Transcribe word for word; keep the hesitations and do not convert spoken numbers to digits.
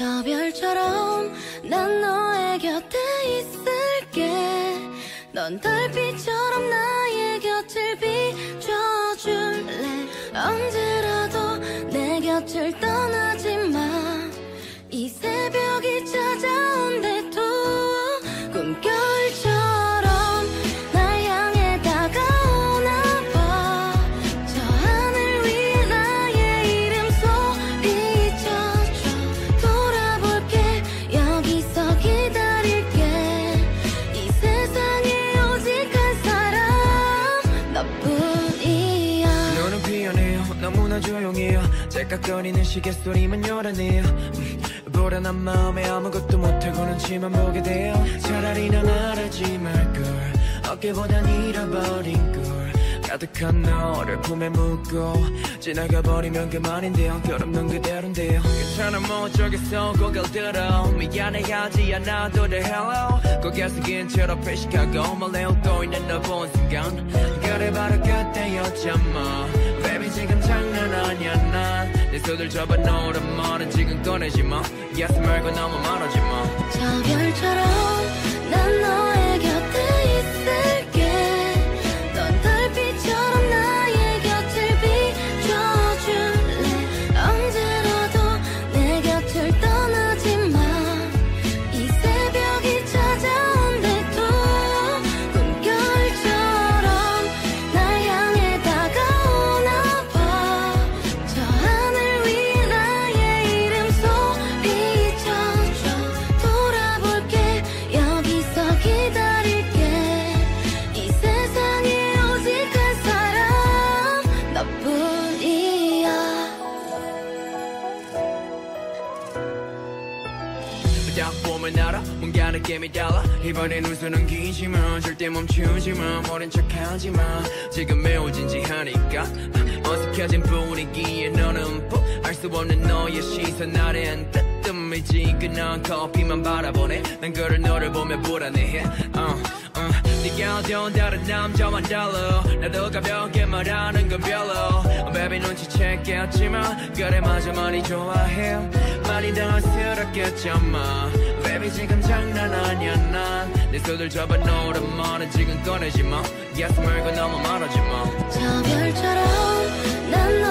저 별처럼 난 너의 곁에 있을게. 넌 달빛처럼 나의 곁을 비춰줄래. 언제라도 내 곁을 떠나지 마. 이 새벽이 찾아온대도 꿈결처럼 날 향해 다가오나 봐. 저 하늘 위에 나의 이름 소리쳐줘. 돌아볼게. 여기서 기다릴게. 이 세상에 오직 한 사람 너뿐이야. 너는 피어내요. 너무나 조용해요. 째깍거리는 시계소리만 요란해요. 음, 불안한 마음에 아무것도 못하고 눈치만 보게 돼요. 차라리 난 알아지 말걸. 어깨보단 잃어버린 걸. 가득한 너를 품에 묻고 지나가버리면 그만인데요. 끝없는 그대로인데요. 괜찮아 뭐 어쩌겠어 고개를 들어. 미안해하지 않아도 돼 hello. 고개에서 긴 채로 표식하고 몰래 웃고 있는 너 본 순간 그래 바로 그때였잖아. Baby 지금 장난 아니야 난. 내 손을 잡아 놓으란 말은 지금 꺼내지 마. Yes 말고 너무 말하지 마. 저 별처럼 난 너의 곁에 있을게. 넌 달빛처럼 나의 곁을 비춰줄래. 언제라도 내 곁을 떠나지 마. 이 새벽이 찾아온대도 꿈결처럼 날 향해 다가오나 봐. 저 하늘 위에 나의 이름 소리쳐줘. 돌아볼게. 여기서 기다릴게. 이 세상에 오직 한 사람 너뿐이야. 딱 보면 알아 뭔가 느낌이 달라. 이번엔 웃음은 기지마. 절대 멈추지마. 모른 척하지마. 지금 매우 진지하니까. 어색해진 분위기에 너는 푹 알 수 없는 너의 시선 아래엔 뜨뜻미지근한 커피만 바라보네. 난 그를 너를 보며 불안해해. uh, uh. 네가 어두운 다른 남자만 달라. 나도 가볍게 말하는 건 별로. Baby 눈치챘겠지만 그래 맞아 많이 좋아해. 많이 더 안쓰럽겠지만 Baby 지금 장난 아니야 난. 내 손을 잡아 놓으란 말은 지금 꺼내지 마. Yes 말고 너무 말하지 마. 저 별처럼 난